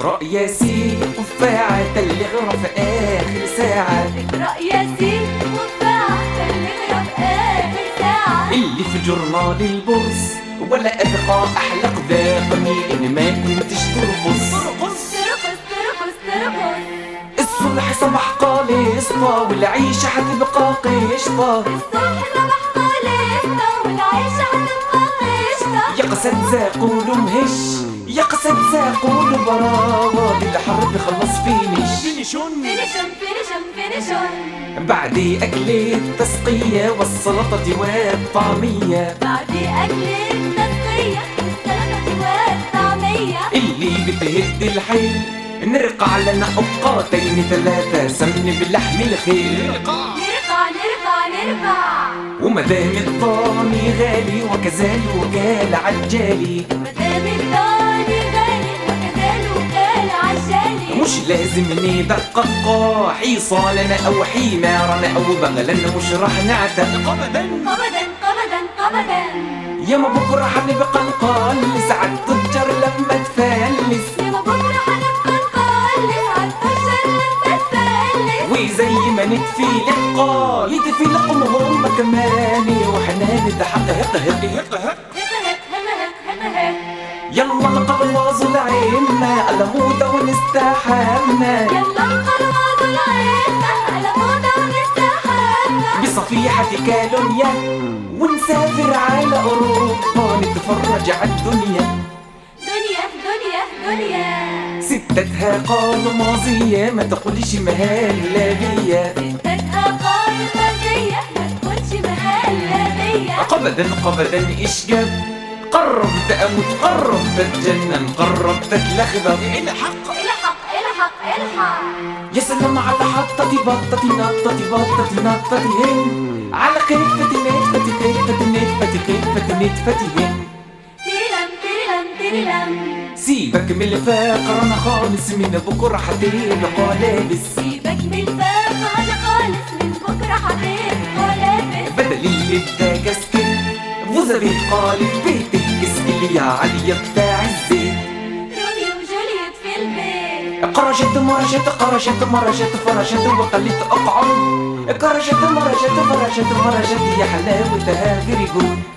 اقرأ ياسين قفاعة اللي غرى في آخر ساعة. اقرأ ياسين قفاعة اللي غرى في آخر ساعة. اللي في جورنال البورس ولا أبقى أحلق ذاقني إن ما كنتش ترقص. ترقص ترقص ترقص. الصلح صباح قاليسطة والعيشة حتبقى قشطة. الصبح صباح قاليسطة والعيشة حتبقى قشطة. يا قصد زاقولوا مهش يا قصد زاقولوا براوة الحرب خلص فينيشون بعد أكل التسقية والسلطة والطعمية. بعد أكل التسقية والسلطة والطعمية. اللي بتهد الحيل نرقع لنا أوقاتين ثلاثة سمن باللحم الخيل. نرقع ومدام الضاني غالي وكذلك العجالي. مدام الضاني غالي وكذلك العجالي. مش لازم ندقق حصاننا أو حمارنا أو بغلنا مش راح نعتق قبدا. ياما بكرة حنبقى نقلس عالتجار لما تفلس. ياما بكرة حنبقى نقلس عالتجار لما تفلس. وزي ما نتفيلق يتفيلقوا هم كمان وحنا نضحك هق يلا نقلوظ العيننا على موضة ونستحمى. يلا نقلوظ العيننا على موضة ونستحمى. بصفيحة كالونيا ونسافر على أوروبا نتفرج عالدنيا. دنيا ستتها قال ماضية ما تقولش مهلا بيا. ستتها قال ماضية ما تقولش مهلا بيا. قبدا إشجاب قربت أموت قربت أتجنن قربت أتلخبط. الحق يا سلام على حطتي بطتي نطتي هن على خفتي نتفتي هن. تيرلم سيبك من الفقر أنا خالص من بكرة حتبقى لابس. سيبك من الفقر أنا خالص من بكرة حتبقى لابس. بدل اللي اداك سكن وزبي قالب بيتك اسكلي يا علي بتاع الزيت. روميو وجولييت في البيت. قرشت فرشت وقلت أقعد. قرشت مرشت يا حلاوتها فيري جود.